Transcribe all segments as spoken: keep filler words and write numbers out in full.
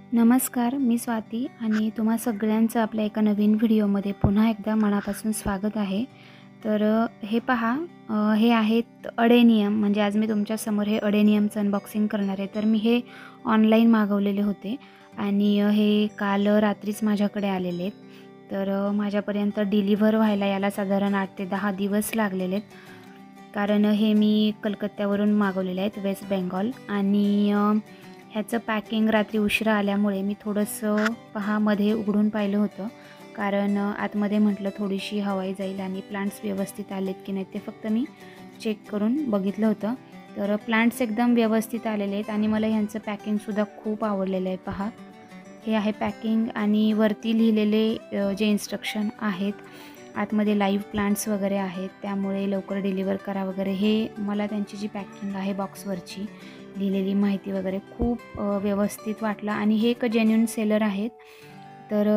नमस्कार, मी स्वाती आणि तुम्हा सगळ्यांचं आपल्या एका नवीन व्हिडिओमध्ये पुन्हा एकदा मनापासून स्वागत आहे। तर हे पहा, हे आहेत अडेनियम, म्हणजे आज मी तुमच्यासमोर हे अडेनियमचं अनबॉक्सिंग करणार आहे। तर मी हे ऑनलाईन मागवलेले होते आणि हे काल रात्रीच माझ्याकडे आलेले आहेत। तर माझ्यापर्यंत डिलिव्हर व्हायला याला साधारण आठ ते दहा दिवस लागलेले आहेत, कारण हे मी कलकत्त्यावरून मागवलेले आहेत, वेस्ट बेंगॉल। आणि ह्याचं पॅकिंग रात्री उशिरा आल्यामुळे मी थोडंसं पहा मध्ये उघडून पाहिलं होतं, कारण आतमध्ये म्हटलं थोडीशी हवाई जाईल आणि प्लांट्स व्यवस्थित आलेत की नाही ते फक्त मी चेक करून बघितलं होतं। तर प्लांट्स एकदम व्यवस्थित आलेले आहेत आणि मला ह्यांचं पॅकिंगसुद्धा खूप आवडलेलं आहे। पहा, हे आहे पॅकिंग आणि वरती लिहिलेले जे इन्स्ट्रक्शन आहेत, आतमध्ये लाईव्ह प्लांट्स वगैरे आहेत, त्यामुळे लवकर डिलिव्हर करा वगैरे। हे मला त्यांची जी पॅकिंग आहे बॉक्सवरची लिहिलेली माहिती वगैरे खूप व्यवस्थित वाटलं आणि हे एक जेन्युइन सेलर आहेत। तर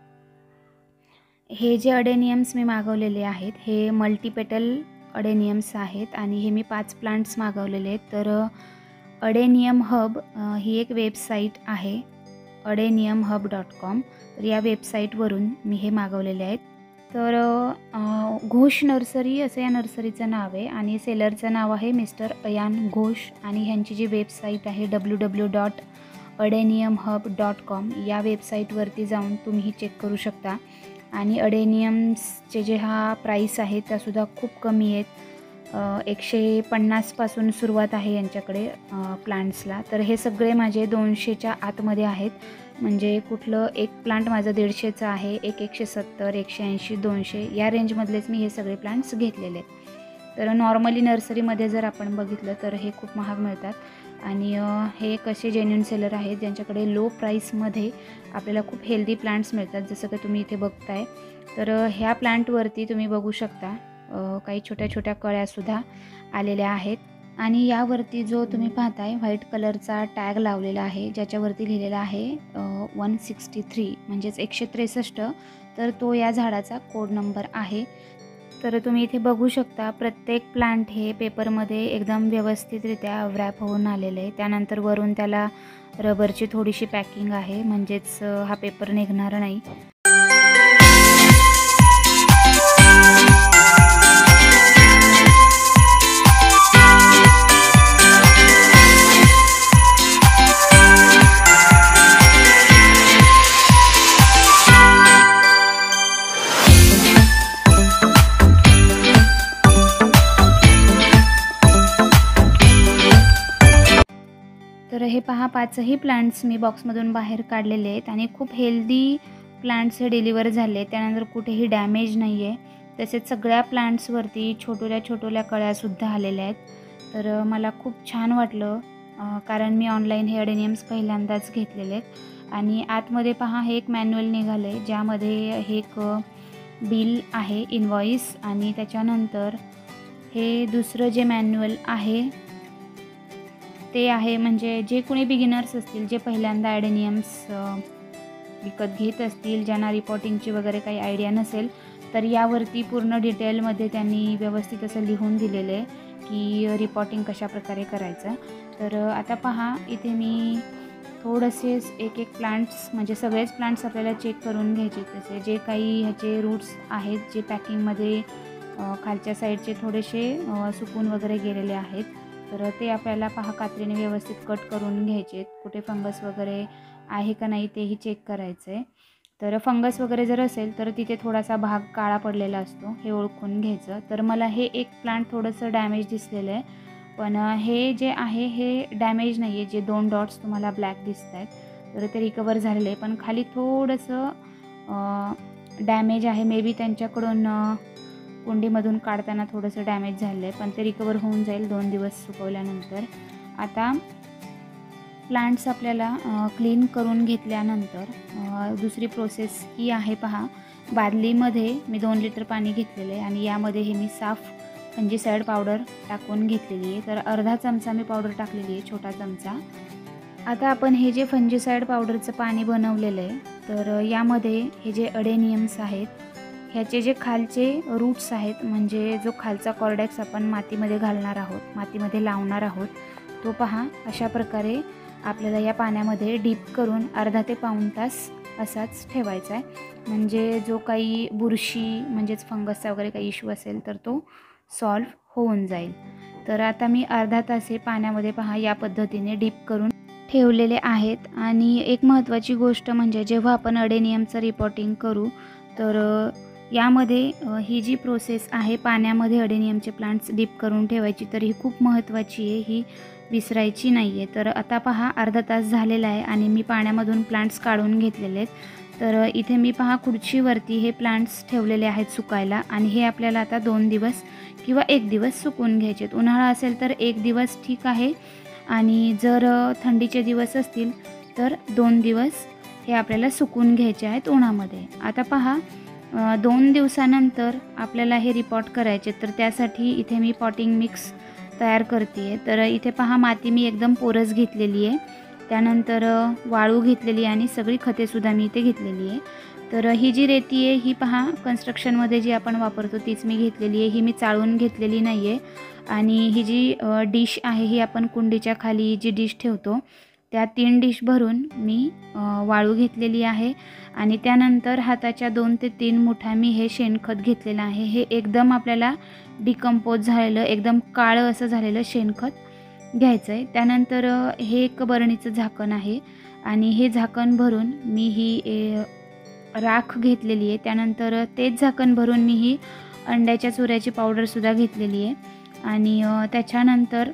हे जे अडेनियम्स मी मागवलेले आहेत हे मल्टीपेटल अडेनियम्स आहेत आणि हे मी पाच प्लांट्स मागवलेले आहेत। तर अडेनियम हब ही एक वेबसाईट आहे, अडेनियम हब डॉट कॉम। तर या वेबसाईटवरून मी हे मागवलेले आहेत। तर घोष नर्सरी असं या नर्सरीचं नाव आहे आणि सेलरचं नाव आहे मिस्टर अयान घोष आणि ह्यांची जी वेबसाईट आहे W W dot adenium hub dot com, या वेबसाईटवरती जाऊन तुम्ही चेक करू शकता। आणि अडेनियम्सचे जे हा प्राईस आहे त्यासुद्धा खूप कमी आहेत, एकशे पन्नासपासून सुरुवात आहे यांच्याकडे प्लांट्सला। तर हे सगळे माझे दोनशेच्या आतमध्ये आहेत, म्हणजे कुठलं एक प्लांट माझं दीडशेचं आहे, एक एकशे सत्तर, एकशे ऐंशी, दोनशे या रेंजमधलेच मी हे सगळे प्लांट्स घेतलेले आहेत। तर नॉर्मली नर्सरीमध्ये जर आपण बघितलं तर हे खूप महाग मिळतात आणि हे कसे जेन्युइन सेलर आहेत ज्यांच्याकडे लो प्राईसमध्ये आपल्याला खूप हेल्दी प्लांट्स मिळतात, जसं की तुम्ही इथे बघताय। तर ह्या प्लांटवरती तुम्ही बघू शकता काही छोट्या छोट्या कळ्यासुद्धा आलेल्या आहेत आणि यावरती जो तुम्ही पाहताय व्हाईट कलरचा टॅग लावलेला आहे ज्याच्यावरती लिहिलेला आहे वन सिक्स्टी थ्री म्हणजेच एकशे त्रेसष्ट, तर तो या झाडाचा कोड नंबर आहे। तर तुम्ही इथे बघू शकता प्रत्येक प्लांट हे पेपरमध्ये एकदम व्यवस्थितरित्या व्रॅप होऊन आलेलं आहे। त्यानंतर वरून त्याला रबरची थोडीशी पॅकिंग आहे, म्हणजेच हा पेपर निघणार नाही। तर हे पहा, पाचही प्लांट्स मी बॉक्समधून बाहेर काढलेले आहेत आणि खूप हेल्दी प्लांट्स हे डिलिव्हर झाले। त्यानंतर कुठेही डॅमेज नाही आहे, तसेच सगळ्या प्लांट्सवरती छोटोल्या छोटोल्या कळ्यासुद्धा आलेल्या आहेत। तर मला खूप छान वाटलं, कारण मी ऑनलाईन हे अडेनियम्स पहिल्यांदाच घेतलेले आहेत। आणि आतमध्ये पहा हे एक मॅन्युअल निघालं आहे ज्यामध्ये हे एक बिल आहे, इनवॉइस, आणि त्याच्यानंतर हे दुसरं जे मॅन्युअल आहे ते आहे, म्हणजे जे कोणी बिगिनर्स असतील, जे पहिल्यांदा ॲडेनियम्स विकत घेत असतील, ज्यांना रिपोर्टिंगची वगैरे काही आयडिया नसेल, तर यावरती पूर्ण डिटेलमध्ये त्यांनी व्यवस्थित असं लिहून दिलेलं आहे की रिपोर्टिंग कशाप्रकारे करायचं। तर आता पहा इथे मी थोडेसे एक एक प्लांट्स, म्हणजे सगळेच प्लांट्स आपल्याला चेक करून घ्यायचे, तसे जे काही ह्याचे रूट्स आहेत जे पॅकिंगमध्ये खालच्या साईडचे थोडेसे सुकून वगैरे गेलेले आहेत, तर ते आपल्याला पहा कात्रीने व्यवस्थित कट करून घ्यायचे। कुठे फंगस वगैरे आहे का नाही तेही चेक करायचं आहे। तर फंगस वगैरे जर असेल तर तिथे थोडासा भाग काळा पडलेला असतो, हे ओळखून घ्यायचं। तर मला हे एक प्लांट थोडंसं डॅमेज दिसलेलं आहे, पण हे जे आहे हे डॅमेज नाही आहे। जे दोन डॉट्स तुम्हाला ब्लॅक दिसत आहेत तर ते रिकवर झालेले आहे, पण खाली थोडंसं डॅमेज आहे, मे बी त्यांच्याकडून कुंडीमधून काढताना थोडंसं डॅमेज झालं आहे, पण ते रिकवर होऊन जाईल दोन दिवस सुकवल्यानंतर। आता प्लांट्स आपल्याला क्लीन करून घेतल्यानंतर दुसरी प्रोसेस ही आहे, पहा बादलीमध्ये मी दोन लिटर पाणी घेतलेलं आहे आणि यामध्ये हे मी साफ फंजीसाईड पावडर टाकून घेतलेली आहे। तर अर्धा चमचा मी पावडर टाकलेली आहे, छोटा चमचा। आता आपण हे जे फंजीसाईड पावडरचं पाणी बनवलेलं आहे, तर यामध्ये हे जे अडेनियम्स आहेत ह्याचे जे खालचे रूट्स आहेत, म्हणजे जो खालचा कॉर्डेक्स आपण मातीमध्ये घालणार आहोत, मातीमध्ये लावणार आहोत, तो पहा अशा प्रकारे आपल्याला या पाण्यामध्ये डीप करून अर्धा ते पाऊण तास असाच ठेवायचा आहे. म्हणजे जो काही बुरशी म्हणजेच फंगसचा वगैरे काही इश्यू असेल तर तो सॉल्व्ह होऊन जाईल. तर आता मी अर्धा तास हे पाण्यामध्ये पहा या पद्धतीने डीप करून ठेवलेले आहेत. आणि एक महत्त्वाची गोष्ट म्हणजे जेव्हा आपण अडेनियमचं रिपोर्टिंग करू तर यामध्ये ही जी प्रोसेस आहे पाण्यामध्ये अडेनियमचे प्लांट्स डीप करून ठेवायची तर ही खूप महत्त्वाची आहे, ही विसरायची नाही आहे. तर आता पहा अर्धा तास झालेला आहे आणि मी पाण्यामधून प्लांट्स काढून घेतलेले आहेत. तर इथे मी पहा खुर्चीवरती हे प्लांट्स ठेवलेले आहेत सुकायला आणि हे आपल्याला आता दोन दिवस किंवा एक दिवस सुकून घ्यायचे आहेत. उन्हाळा असेल तर एक दिवस ठीक आहे आणि जर थंडीचे दिवस असतील तर दोन दिवस हे आपल्याला सुकून घ्यायचे आहेत उन्हामध्ये. आता पहा दोन दिवसानंतर आपल्याला हे रिपॉट करायचे तर त्यासाठी इथे मी पॉटिंग मिक्स तयार करते आहे. तर इथे पहा माती मी एकदम पोरस घेतलेली आहे, त्यानंतर वाळू घेतलेली आणि सगळी खतेसुद्धा मी इथे घेतलेली आहे. तर ही जी रेती आहे ही पहा कन्स्ट्रक्शनमध्ये जी आपण वापरतो तीच मी घेतलेली आहे, ही मी चाळून घेतलेली नाही आहे. आणि ही जी डिश आहे ही आपण कुंडीच्या खाली जी डिश ठेवतो त्या तीन डिश भरून मी वाळू घेतलेली आहे. आणि त्यानंतर हाताच्या दोन ते तीन मुठा मी हे शेणखत घेतलेलं आहे. हे एकदम आपल्याला डिकम्पोज झालेलं एकदम काळं असं झालेलं शेणखत घ्यायचं आहे. त्यानंतर हे एक बरणीचं झाकण आहे आणि हे झाकण भरून मी ही राख घेतलेली आहे. त्यानंतर तेच झाकण भरून मी ही अंड्याच्या चुऱ्याची पावडरसुद्धा घेतलेली आहे. आणि त्याच्यानंतर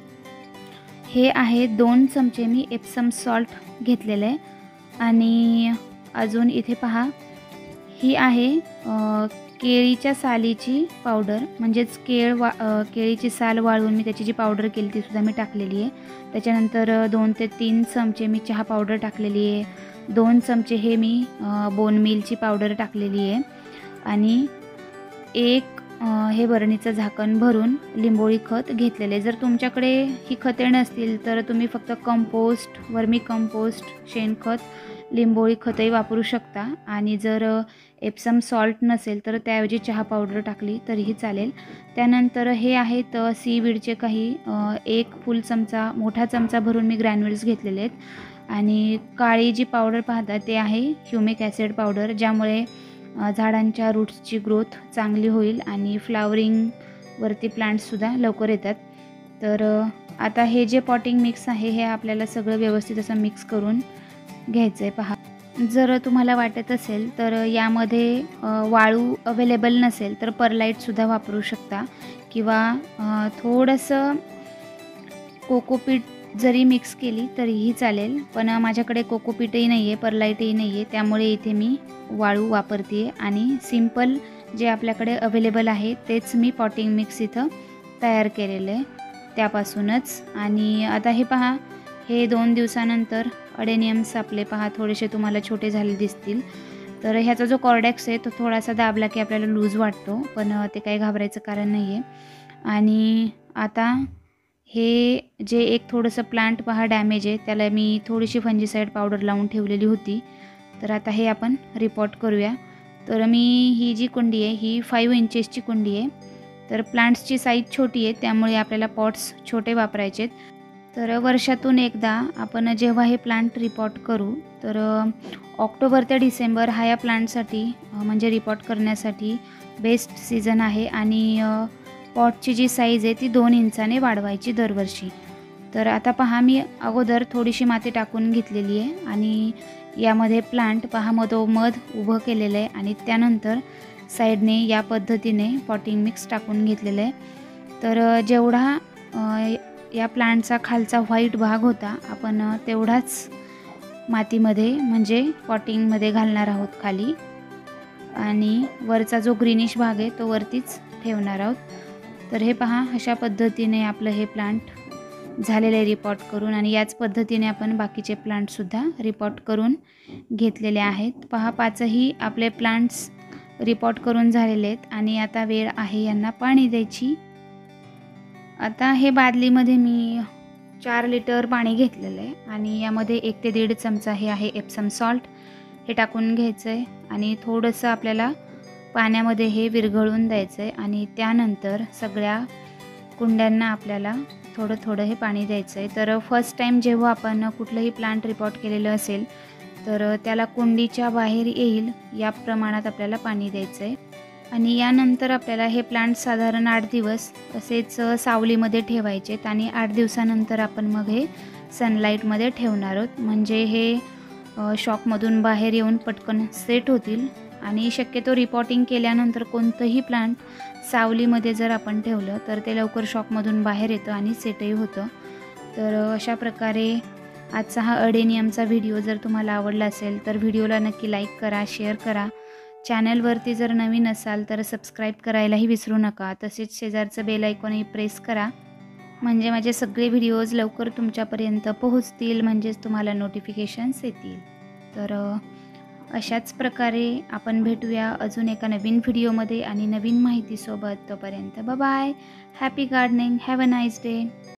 हे आहे दोन चमचे मी एप्सम सॉल्ट घेतलेलं आहे. आणि अजून इथे पहा ही आहे केळीच्या सालीची पावडर, म्हणजेच केळ वा केळीची साल वाळवून मी त्याची जी पावडर केली तीसुद्धा मी टाकलेली आहे. त्याच्यानंतर दोन ते तीन चमचे मी चहा पावडर टाकलेली आहे. दोन चमचे हे मी बोन मिलची पावडर टाकलेली आहे. आणि एक हे बरणीचं झाकण भरून लिंबोळी खत घेतलेले. जर तुमच्याकडे ही खते नसतील तर तुम्ही फक्त कंपोस्ट, वर्मी कंपोस्ट, शेणखत, लिंबोळी खतही वापरू शकता. आणि जर एप्सम सॉल्ट नसेल तर त्याऐवजी चहा पावडर टाकली तरीही चालेल. त्यानंतर हे आहेत सीवीडचे काही एक फुल चमचा मोठा चमचा भरून मी ग्रॅन्युल्स घेतलेले आहेत. आणि काळी जी पावडर पाहता ते आहे ह्युमिक ॲसिड पावडर, ज्यामुळे झाडांच्या रूट्सची ग्रोथ चांगली होईल आणि फ्लावरिंगवरती प्लांट्ससुद्धा लवकर येतात. तर आता हे जे पॉटिंग मिक्स आहे हे आपल्याला सगळं व्यवस्थित असं मिक्स करून घ्यायचं आहे. पहा जर तुम्हाला वाटत असेल तर यामध्ये वाळू अवेलेबल नसेल तर परलाईटसुद्धा वापरू शकता किंवा थोडंसं कोकोपीट जरी मिक्स केली तरीही चालेल. पण माझ्याकडे कोकोपीटही नाही आहे, परलाईटही नाही आहे, त्यामुळे इथे मी वाळू वापरते आहे. आणि सिंपल जे आपल्याकडे अवेलेबल आहे तेच मी पॉटिंग मिक्स इथं तयार केलेलं आहे त्यापासूनच. आणि आता हे पहा हे दोन दिवसानंतर अडेनियम्स आपले पहा थोडेसे तुम्हाला छोटे झाले दिसतील. तर ह्याचा जो कॉर्डेक्स आहे तो थोडासा दाबला की आपल्याला लूज वाटतो, पण ते काही घाबरायचं कारण नाही आहे. आणि आता हे जे एक थोडंसं प्लांट पहा डॅमेज आहे त्याला मी थोडीशी फंजीसाईड पावडर लावून ठेवलेली होती. तर आता हे आपण रिपोर्ट करूया. तर मी ही जी कुंडी आहे ही फाईव्ह इंचेसची कुंडी आहे. तर प्लांट्सची साईज छोटी आहे त्यामुळे आपल्याला पॉट्स छोटे वापरायचे आहेत. तर वर्षातून एकदा आपण जेव्हा हे प्लांट रिपोर्ट करू तर ऑक्टोबर ते डिसेंबर हा या प्लांटसाठी म्हणजे रिपोर्ट करण्यासाठी बेस्ट सीझन आहे. आणि पॉटची जी साईज आहे ती दोन इंचाने वाढवायची दरवर्षी. तर आता पहा मी अगोदर थोडीशी माती टाकून घेतलेली आहे आणि यामध्ये प्लांट पहा मधोमध उभं केलेलं आहे आणि त्यानंतर साईडने या पद्धतीने पॉटिंग मिक्स टाकून घेतलेलं आहे. तर जेवढा या प्लांटचा खालचा व्हाईट भाग होता आपण तेवढाच मातीमध्ये म्हणजे पॉटिंगमध्ये घालणार आहोत खाली, आणि वरचा जो ग्रीनिश भाग आहे तो वरतीच ठेवणार आहोत. तर हे पहा अशा पद्धतीने आपलं हे प्लांट झालेलं आहे रिपोर्ट करून. आणि याच पद्धतीने आपण बाकीचे प्लांटसुद्धा रिपोर्ट करून घेतलेले आहेत. पहा पाचही आपले प्लांट्स रिपोर्ट करून झालेले आहेत आणि आता वेळ आहे यांना पाणी द्यायची. आता हे बादलीमध्ये मी चार लिटर पाणी घेतलेलं आहे आणि यामध्ये एक ते दीड चमचा हे आहे एप्सम सॉल्ट हे टाकून घ्यायचं आहे आणि थोडंसं आपल्याला पाण्यामध्ये हे विरघळून द्यायचं आहे. आणि त्यानंतर सगळ्या कुंड्यांना आपल्याला थोडं थोडं हे पाणी द्यायचं आहे. तर फर्स्ट टाईम जेव्हा आपण कुठलंही प्लांट रिपॉट केलेलं असेल तर त्याला कुंडीच्या बाहेर येईल या प्रमाणात आपल्याला पाणी द्यायचं आहे. आणि यानंतर आपल्याला हे प्लांट साधारण आठ दिवस असेच सावलीमध्ये ठेवायचे आहेत आणि आठ दिवसानंतर आपण मग हे सनलाईटमध्ये ठेवणार आहोत. म्हणजे हे शॉकमधून बाहेर येऊन पटकन सेट होतील. आणि शक्यतो रिपॉटिंग केल्यानंतर कोणतंही प्लांट सावलीमध्ये जर आपण ठेवलं तर ते लवकर शॉकमधून बाहेर येतं आणि सेटही होतं. तर अशा प्रकारे आजचा हा अडेनियमचा व्हिडिओ जर तुम्हाला आवडला असेल तर व्हिडिओला नक्की लाईक करा, शेअर करा. चॅनलवरती जर नवीन असाल तर सबस्क्राईब करायलाही विसरू नका. तसेच शेजारचं बेल आयकॉनही प्रेस करा म्हणजे माझे सगळे व्हिडिओज लवकर तुमच्यापर्यंत पोहोचतील, म्हणजेच तुम्हाला नोटिफिकेशन्स येतील. तर अशाच प्रकारे आपण भेटूया अजून एका नवीन व्हिडिओमध्ये आणि नवीन माहितीसोबत. तोपर्यंत bye bye. Happy gardening. Have a nice day.